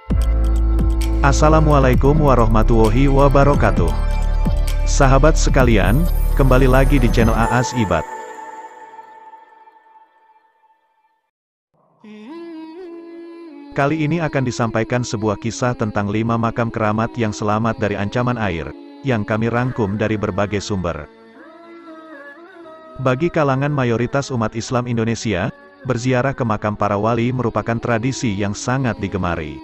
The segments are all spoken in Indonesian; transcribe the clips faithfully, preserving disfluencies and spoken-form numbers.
Assalamualaikum warahmatullahi wabarakatuh. Sahabat sekalian, kembali lagi di channel Aas Ibad. Kali ini akan disampaikan sebuah kisah tentang lima makam keramat yang selamat dari ancaman air, yang kami rangkum dari berbagai sumber. Bagi kalangan mayoritas umat Islam Indonesia, berziarah ke makam para wali merupakan tradisi yang sangat digemari.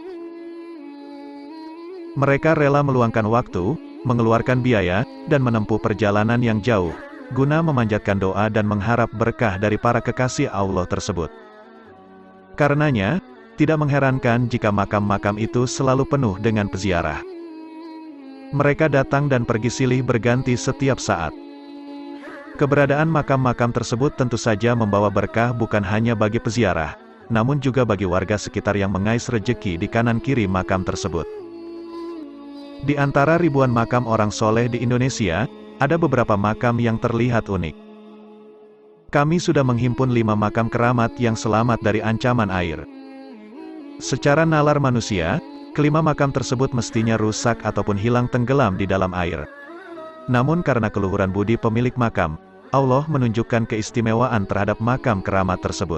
Mereka rela meluangkan waktu, mengeluarkan biaya, dan menempuh perjalanan yang jauh, guna memanjatkan doa dan mengharap berkah dari para kekasih Allah tersebut. Karenanya, tidak mengherankan jika makam-makam itu selalu penuh dengan peziarah. Mereka datang dan pergi silih berganti setiap saat. Keberadaan makam-makam tersebut tentu saja membawa berkah bukan hanya bagi peziarah, namun juga bagi warga sekitar yang mengais rejeki di kanan kiri makam tersebut. Di antara ribuan makam orang soleh di Indonesia, ada beberapa makam yang terlihat unik. Kami sudah menghimpun lima makam keramat yang selamat dari ancaman air. Secara nalar manusia, kelima makam tersebut mestinya rusak ataupun hilang tenggelam di dalam air. Namun karena keluhuran budi pemilik makam, Allah menunjukkan keistimewaan terhadap makam keramat tersebut.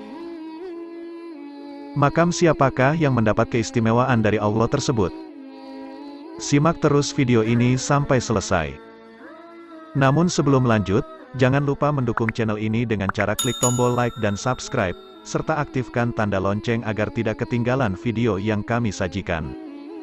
Makam siapakah yang mendapat keistimewaan dari Allah tersebut? Simak terus video ini sampai selesai. Namun sebelum lanjut, jangan lupa mendukung channel ini dengan cara klik tombol like dan subscribe, serta aktifkan tanda lonceng agar tidak ketinggalan video yang kami sajikan.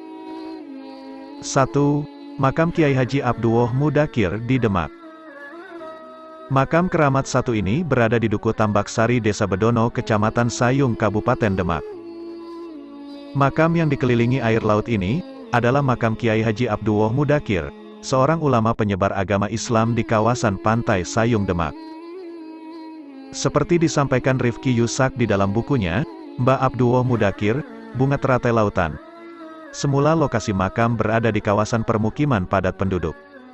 satu. Makam Kiai Haji Abduwoh Mudakir di Demak. Makam keramat satu ini berada di Duku Tambak Sari, Desa Bedono, Kecamatan Sayung, Kabupaten Demak. Makam yang dikelilingi air laut ini adalah makam Kiai Haji Abduwoh Mudakir, seorang ulama penyebar agama Islam di kawasan pantai Sayung, Demak. Seperti disampaikan Rifki Yusak di dalam bukunya, Mbah Abduwoh Mudakir, Bunga Teratai Lautan. Semula lokasi makam berada di kawasan permukiman padat penduduk.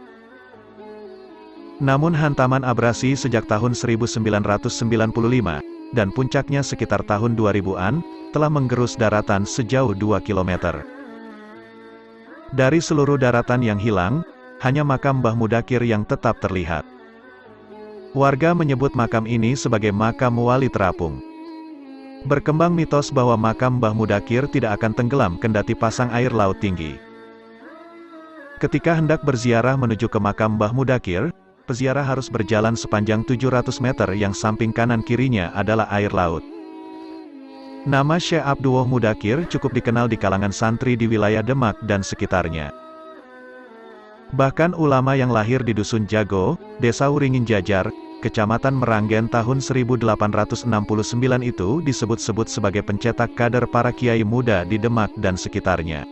Namun hantaman abrasi sejak tahun seribu sembilan ratus sembilan puluh lima, dan puncaknya sekitar tahun dua ribuan, telah menggerus daratan sejauh dua kilometer. Dari seluruh daratan yang hilang, hanya makam Mbah Mudakir yang tetap terlihat. Warga menyebut makam ini sebagai makam wali terapung. Berkembang mitos bahwa makam Mbah Mudakir tidak akan tenggelam kendati pasang air laut tinggi. Ketika hendak berziarah menuju ke makam Mbah Mudakir, peziarah harus berjalan sepanjang tujuh ratus meter yang samping kanan kirinya adalah air laut. Nama Syekh Abduwoh Mudakir cukup dikenal di kalangan santri di wilayah Demak dan sekitarnya. Bahkan ulama yang lahir di Dusun Jago, Desa Uringin Jajar, Kecamatan Meranggen tahun seribu delapan ratus enam puluh sembilan itu disebut-sebut sebagai pencetak kader para kiai muda di Demak dan sekitarnya.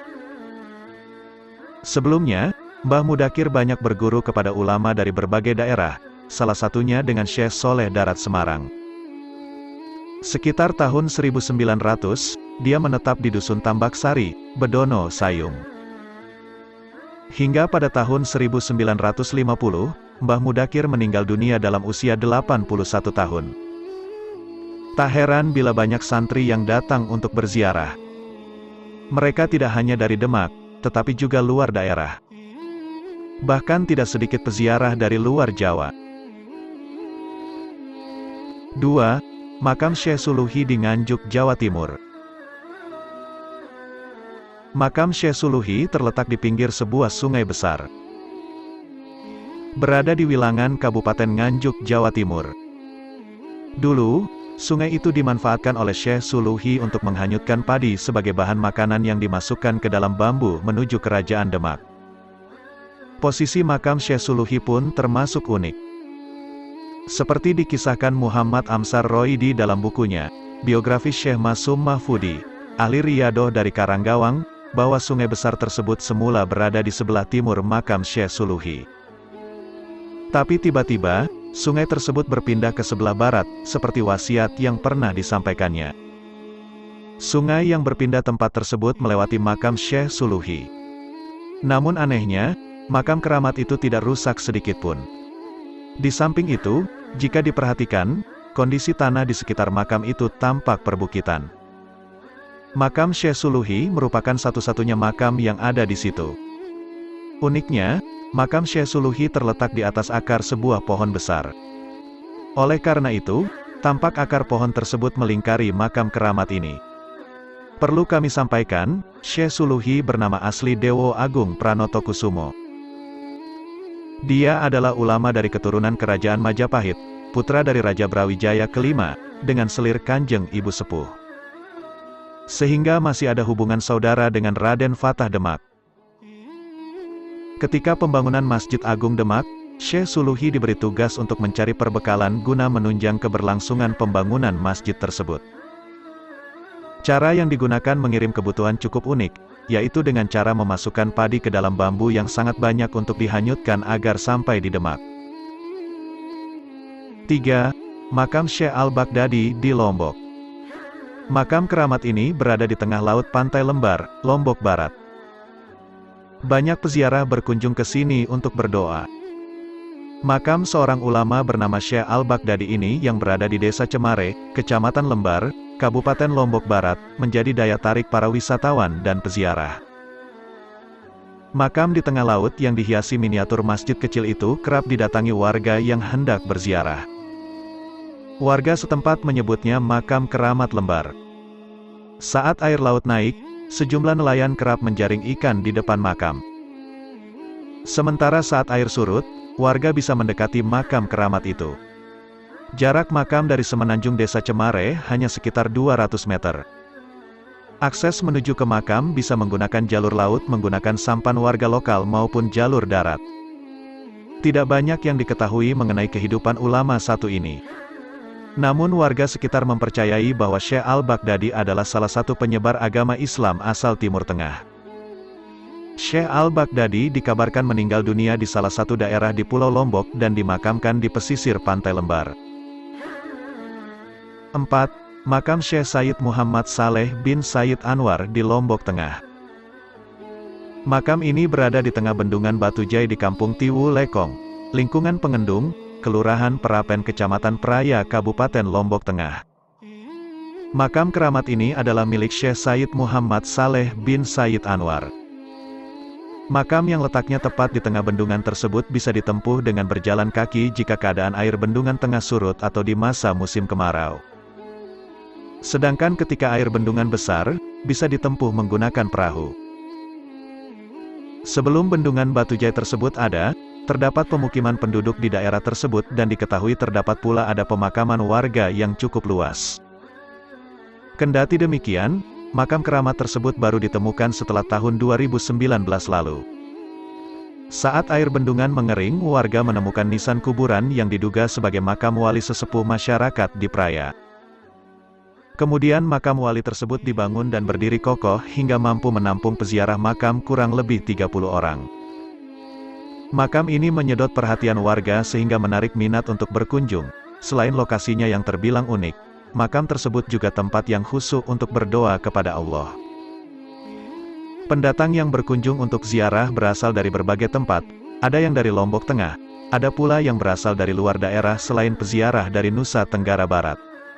Sebelumnya, Mbah Mudakir banyak berguru kepada ulama dari berbagai daerah, salah satunya dengan Syekh Soleh Darat Semarang. Sekitar tahun seribu sembilan ratus, dia menetap di Dusun Tambak Sari, Bedono, Sayung. Hingga pada tahun seribu sembilan ratus lima puluh, Mbah Mudakir meninggal dunia dalam usia delapan puluh satu tahun. Tak heran bila banyak santri yang datang untuk berziarah. Mereka tidak hanya dari Demak, tetapi juga luar daerah. Bahkan tidak sedikit peziarah dari luar Jawa. dua. Makam Syekh Suluhi di Nganjuk, Jawa Timur. Makam Syekh Suluhi terletak di pinggir sebuah sungai besar. Berada di Wilangan, Kabupaten Nganjuk, Jawa Timur. Dulu, sungai itu dimanfaatkan oleh Syekh Suluhi untuk menghanyutkan padi sebagai bahan makanan yang dimasukkan ke dalam bambu menuju kerajaan Demak. Posisi makam Syekh Suluhi pun termasuk unik. Seperti dikisahkan Muhammad Amsar Roidi dalam bukunya, Biografi Syekh Masum Mahfudi, ahli riyadoh dari Karanggawang, bahwa sungai besar tersebut semula berada di sebelah timur makam Syekh Suluhi. Tapi tiba-tiba, sungai tersebut berpindah ke sebelah barat, seperti wasiat yang pernah disampaikannya. Sungai yang berpindah tempat tersebut melewati makam Syekh Suluhi. Namun anehnya, makam keramat itu tidak rusak sedikitpun. Di samping itu, jika diperhatikan, kondisi tanah di sekitar makam itu tampak perbukitan. Makam Syekh Suluhi merupakan satu-satunya makam yang ada di situ. Uniknya, makam Syekh Suluhi terletak di atas akar sebuah pohon besar. Oleh karena itu, tampak akar pohon tersebut melingkari makam keramat ini. Perlu kami sampaikan, Syekh Suluhi bernama asli Dewo Agung Pranotokusumo. Dia adalah ulama dari keturunan Kerajaan Majapahit, putra dari Raja Brawijaya kelima, dengan selir kanjeng ibu sepuh. Sehingga masih ada hubungan saudara dengan Raden Fatah Demak. Ketika pembangunan Masjid Agung Demak, Syekh Suluhi diberi tugas untuk mencari perbekalan guna menunjang keberlangsungan pembangunan masjid tersebut. Cara yang digunakan mengirim kebutuhan cukup unik, yaitu dengan cara memasukkan padi ke dalam bambu yang sangat banyak untuk dihanyutkan agar sampai di Demak. tiga. Makam Syekh Al-Baghdadi di Lombok. Makam keramat ini berada di tengah laut Pantai Lembar, Lombok Barat. Banyak peziarah berkunjung ke sini untuk berdoa. Makam seorang ulama bernama Syekh Al-Baghdadi ini yang berada di Desa Cemare, Kecamatan Lembar, Kabupaten Lombok Barat, menjadi daya tarik para wisatawan dan peziarah. Makam di tengah laut yang dihiasi miniatur masjid kecil itu kerap didatangi warga yang hendak berziarah. Warga setempat menyebutnya makam keramat Lembar. Saat air laut naik, sejumlah nelayan kerap menjaring ikan di depan makam. Sementara saat air surut, warga bisa mendekati makam keramat itu. Jarak makam dari semenanjung Desa Cemare hanya sekitar dua ratus meter. Akses menuju ke makam bisa menggunakan jalur laut menggunakan sampan warga lokal maupun jalur darat. Tidak banyak yang diketahui mengenai kehidupan ulama satu ini. Namun warga sekitar mempercayai bahwa Syekh Al-Baghdadi adalah salah satu penyebar agama Islam asal Timur Tengah. Syekh Al-Baghdadi dikabarkan meninggal dunia di salah satu daerah di Pulau Lombok dan dimakamkan di pesisir Pantai Lembar. empat. Makam Syekh Sayyid Muhammad Saleh bin Sayyid Anwar di Lombok Tengah. Makam ini berada di tengah bendungan Batu Jai di Kampung Tiwu Lekong, lingkungan Pengendung, Kelurahan Perapen Kecamatan Praya Kabupaten Lombok Tengah. Makam keramat ini adalah milik Syekh Sayyid Muhammad Saleh bin Sayyid Anwar. Makam yang letaknya tepat di tengah bendungan tersebut bisa ditempuh dengan berjalan kaki jika keadaan air bendungan tengah surut atau di masa musim kemarau. Sedangkan ketika air bendungan besar, bisa ditempuh menggunakan perahu. Sebelum bendungan Batu Jai tersebut ada, terdapat pemukiman penduduk di daerah tersebut dan diketahui terdapat pula ada pemakaman warga yang cukup luas. Kendati demikian, makam keramat tersebut baru ditemukan setelah tahun dua ribu sembilan belas lalu. Saat air bendungan mengering, warga menemukan nisan kuburan yang diduga sebagai makam wali sesepuh masyarakat di Praya. Kemudian makam wali tersebut dibangun dan berdiri kokoh hingga mampu menampung peziarah makam kurang lebih tiga puluh orang. Makam ini menyedot perhatian warga sehingga menarik minat untuk berkunjung. Selain lokasinya yang terbilang unik, makam tersebut juga tempat yang khusyuk untuk berdoa kepada Allah. Pendatang yang berkunjung untuk ziarah berasal dari berbagai tempat, ada yang dari Lombok Tengah, ada pula yang berasal dari luar daerah selain peziarah dari Nusa Tenggara Barat.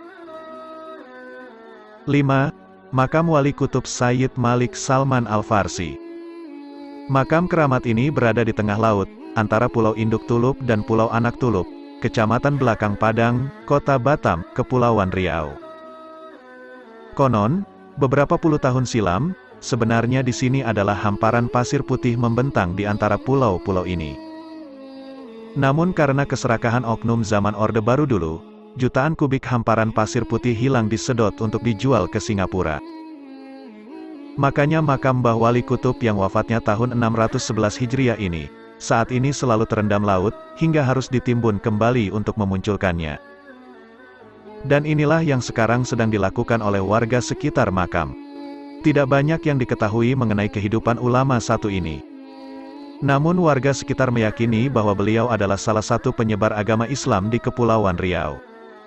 lima. Makam Wali Kutub Sayyid Malik Salman Al-Farsi. Makam keramat ini berada di tengah laut, antara Pulau Induk Tulup dan Pulau Anak Tulup, Kecamatan Belakang Padang, Kota Batam, Kepulauan Riau. Konon, beberapa puluh tahun silam, sebenarnya di sini adalah hamparan pasir putih membentang di antara pulau-pulau ini. Namun karena keserakahan oknum zaman Orde Baru dulu, jutaan kubik hamparan pasir putih hilang disedot untuk dijual ke Singapura. Makanya makam Mbah Wali Kutub yang wafatnya tahun enam ratus sebelas Hijriah ini, saat ini selalu terendam laut, hingga harus ditimbun kembali untuk memunculkannya. Dan inilah yang sekarang sedang dilakukan oleh warga sekitar makam. Tidak banyak yang diketahui mengenai kehidupan ulama satu ini. Namun warga sekitar meyakini bahwa beliau adalah salah satu penyebar agama Islam di Kepulauan Riau.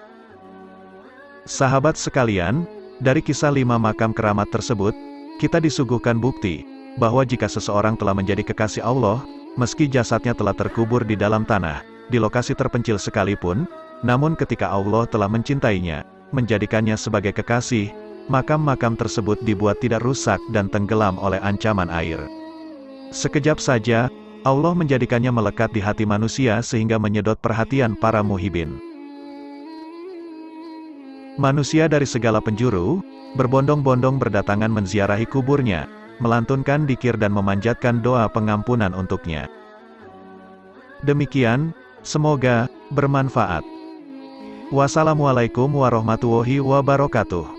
Sahabat sekalian, dari kisah lima makam keramat tersebut, kita disuguhkan bukti, bahwa jika seseorang telah menjadi kekasih Allah, meski jasadnya telah terkubur di dalam tanah, di lokasi terpencil sekalipun, namun ketika Allah telah mencintainya, menjadikannya sebagai kekasih, makam-makam tersebut dibuat tidak rusak dan tenggelam oleh ancaman air. Sekejap saja, Allah menjadikannya melekat di hati manusia sehingga menyedot perhatian para muhibin. Manusia dari segala penjuru, berbondong-bondong berdatangan menziarahi kuburnya, melantunkan dzikir dan memanjatkan doa pengampunan untuknya. Demikian, semoga bermanfaat. Wassalamualaikum warahmatullahi wabarakatuh.